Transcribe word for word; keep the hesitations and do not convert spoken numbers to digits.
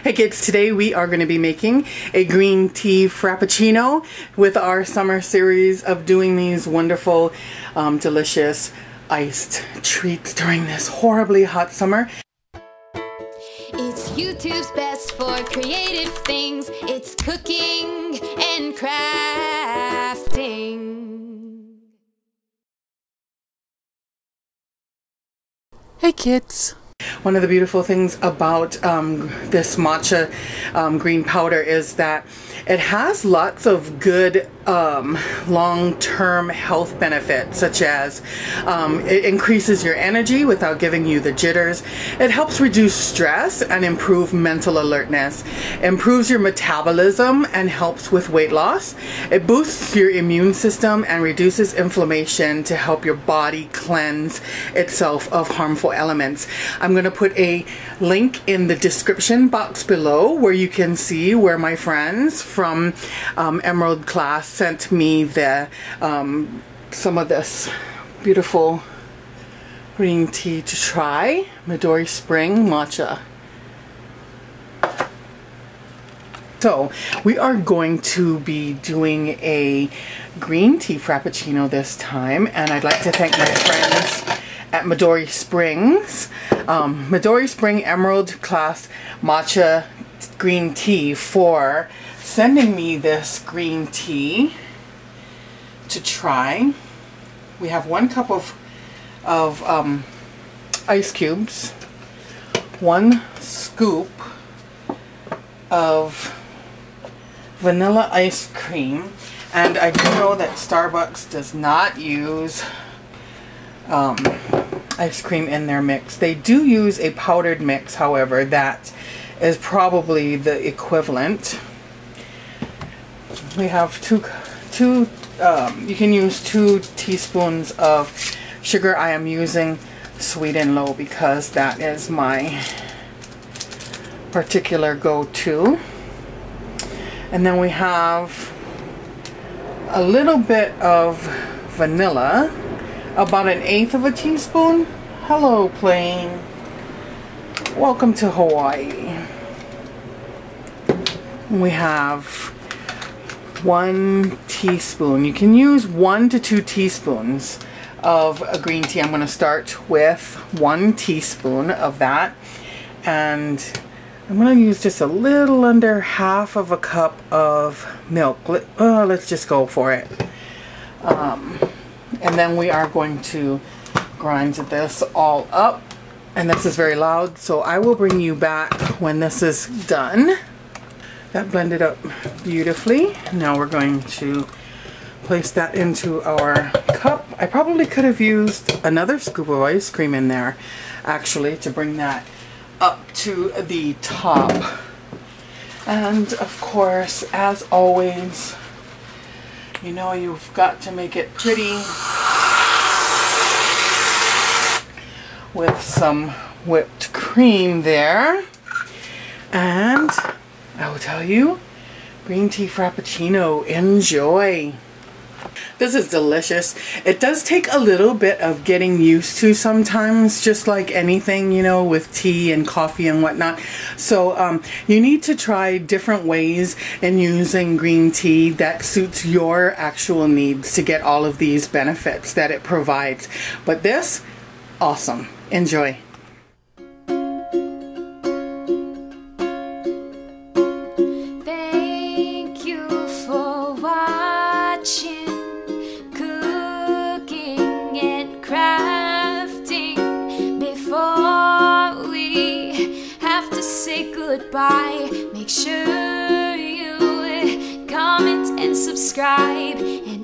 Hey kids, today we are going to be making a green tea frappuccino with our summer series of doing these wonderful, um, delicious iced treats during this horribly hot summer. It's YouTube's best for creative things. It's cooking and crafting. Hey kids! One of the beautiful things about um, this matcha um, green powder is that it has lots of good um, long-term health benefits, such as um, it increases your energy without giving you the jitters. It helps reduce stress and improve mental alertness. Improves your metabolism and helps with weight loss. It boosts your immune system and reduces inflammation to help your body cleanse itself of harmful elements. I'm going to put a link in the description box below where you can see where my friends from um, Emerald Class sent me the um, some of this beautiful green tea to try. Midori Spring Matcha. So we are going to be doing a green tea frappuccino this time, and I'd like to thank my friends at Midori Springs, um, Midori Spring Emerald Class Matcha green tea for sending me this green tea to try. We have one cup of of um, ice cubes, one scoop of vanilla ice cream, and I do know that Starbucks does not use um, ice cream in their mix. They do use a powdered mix, however, that is probably the equivalent. We have two, two um, you can use two teaspoons of sugar. I am using sweet and low because that is my particular go-to. And then we have a little bit of vanilla, about an eighth of a teaspoon. Hello, plane. Welcome to Hawaii. We have one teaspoon. You can use one to two teaspoons of a green tea. I'm going to start with one teaspoon of that, and I'm going to use just a little under half of a cup of milk. Let, oh, let's just go for it. Um, and then we are going to grind this all up. And this is very loud, so I will bring you back when this is done. That blended up beautifully. Now we're going to place that into our cup. I probably could have used another scoop of ice cream in there, actually, to bring that up to the top. And of course, as always, you know you've got to make it pretty with some whipped cream there. And I will tell you, green tea frappuccino, enjoy. This is delicious. It does take a little bit of getting used to sometimes, just like anything, you know, with tea and coffee and whatnot. So um, you need to try different ways in using green tea that suits your actual needs to get all of these benefits that it provides. But this, awesome. Enjoy. Thank you for watching Cooking and Crafting. Before we have to say goodbye, make sure you comment and subscribe.